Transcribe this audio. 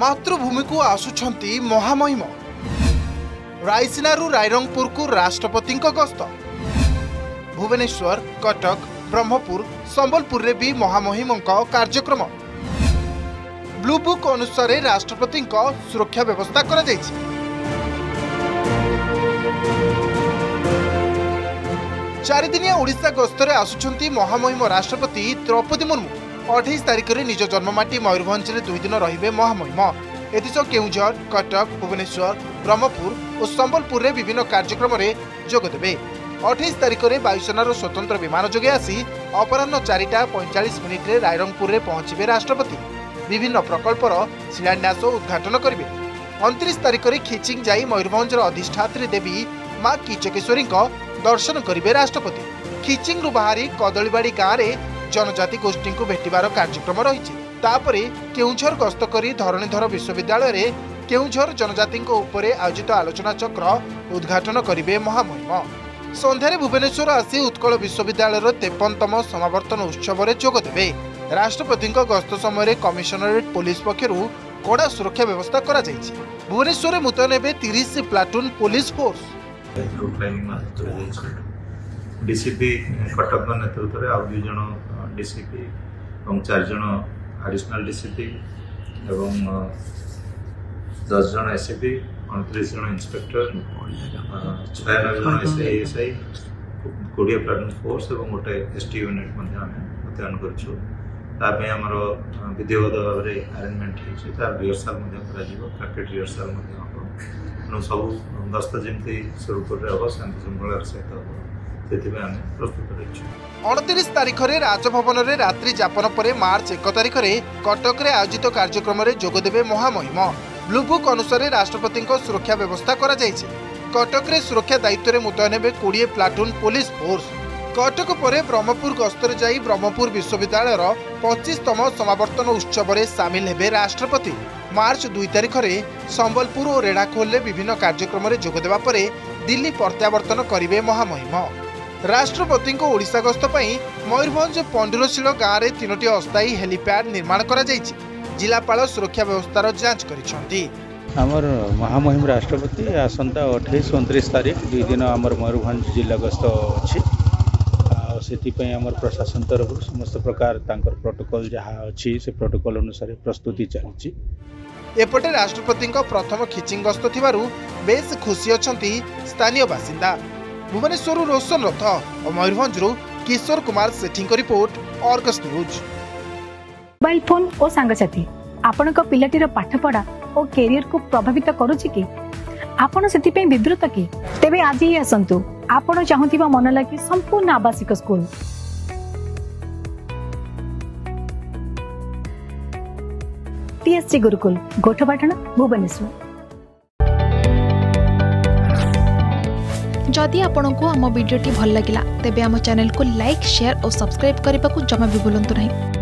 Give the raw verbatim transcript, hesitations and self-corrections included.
मातृभूमि को आसुछंती महामहिम रायसीनारू रायरंगपुर को राष्ट्रपति गस्त भुवनेश्वर कटक ब्रह्मपुर संबलपुर रे भी महामहिम कार्यक्रम ब्लू बुक अनुसार राष्ट्रपति सुरक्षा व्यवस्था करा जायछि। चारिदिनिया ओडिशा गस्तरे आसुछंती महामहिम राष्ट्रपति द्रौपदी मुर्मू अठाईस तारिख में निज जन्ममाटी मयूरभंज में दुई दिन रहिबे महामहिम। एथिस केउझर कटक भुवनेश्वर ब्रह्मपुर और संबलपुर में विभिन्न कार्यक्रम में जोगदेवे। अठाईस तारिख में वायुसेनार स्वतंत्र विमान जोगे आसी अपराह्न चारिटा पैंचाश मिनिट में रायरंगपुर में पहुंचे राष्ट्रपति विभिन्न प्रकल्पर शिलान्यास और उद्घाटन करेंगे। उनतीस तारिख में खिचिंग जाई मयूरभंज अधिष्ठात्री देवी मां किचकेश्वरी दर्शन करेंगे राष्ट्रपति। खिचिंग बाहरी कदलीबाड़ी गाँव में जनजाति गोष्ठी को भेटार कार्यक्रम रही। तापरे केउझर गस्त करी धरणीधर विश्वविद्यालय रे केउझर जनजाति उपरे आयोजित आलोचना चक्र उद्घाटन करेंगे महामहिम। संध्यारे भुवनेश्वर आसी उत्कल विश्वविद्यालय तेपनतम समावर्तन उत्सव में जोगदेवे। राष्ट्रपति गस्त समय कमिशनरेट पुलिस पक्षर कड़ा सुरक्षा व्यवस्था करा जायछि। भुवनेश्वर में मुतयन हेबे तीस platoon police force. DCP Cuttack नेतृत्व में आउ दुई जन डीसीपी और चार जन एडिशनल डीसीपी एवं दस जन एसपी उनतीस जन इंस्पेक्टर छयानबे जन एसआई एसआई कोड़े प्लाटून फोर्स और गोटे एसटी यूनिट मुतयन करमर विधिवत भाव में आरेंजमेंट होता रिहर्साल क्रिकेट रिहर्साल तेणु सब गस्त जमी सुरखुर हम शांति श्रृंखलार सहित उनतीस तारिख में राजभवन में रात्रि जापन पर मार्च एक तारिख में कटक रे आयोजित कार्यक्रम में जोगदेवे महामहिम। ब्लू बुक अनुसार राष्ट्रपति सुरक्षा व्यवस्था करा जायछि। कटक रे सुरक्षा दायित्व में मुतयन हेबे बीस प्लाटून पुलिस फोर्स। कटक पर ब्रह्मपुर गस्तर जाई ब्रह्मपुर विश्वविद्यालय पच्चीसतम समावर्तन उत्सव में सामिल हेबे राष्ट्रपति। मार्च दुई तारिख में संबलपुर और रेढ़ाखोल में विभिन्न कार्यक्रम में जोगदेवा पर दिल्ली प्रत्यावर्तन करेंगे महामहिम। राष्ट्रपति को ओडिशा गस्त मयूरभंज पंडुरशील गाँव में तीनोटी अस्थायी हेलीपैड निर्माण करा जायछि। जिलापाल सुरक्षा व्यवस्थार जांच करिसेंती। आमर महामहिम राष्ट्रपति आसंता अठाईस उनतीस तारीख दुई दिन आमर मयूरभंज जिला गस्त अच्छी से आमर प्रशासन तरफ समस्त प्रकार तांकर प्रोटोकॉल जहाँ अच्छी से प्रोटोकॉल अनुसार प्रस्तुति चलती। एपटे राष्ट्रपति प्रथम खिचिंग गस्त थिबारु बेस खुशी अछंती स्थानीय बासिंदा। भुवनेश्वर रोशन रथ और Mayurbhanj Kishore Kumar Sethi report Argus news. Mobile phone और सांगसाथी आपण पिलाटीर पाठपढ़ा और कैरियर को प्रभावित करुछि कि आपण सेति विवृत कि तेबे आज ही आसंतु आपण चाहुथिबा मन लगी संपूर्ण आवासिक स्कूल टीएससी गुरुकुल गोठपाटण भुवनेश्वर। जदि आपंक आम भिडी भल लगा तेब आम चैनल को लाइक शेयर और सब्सक्राइब करने को जमा भी भूलु नहीं।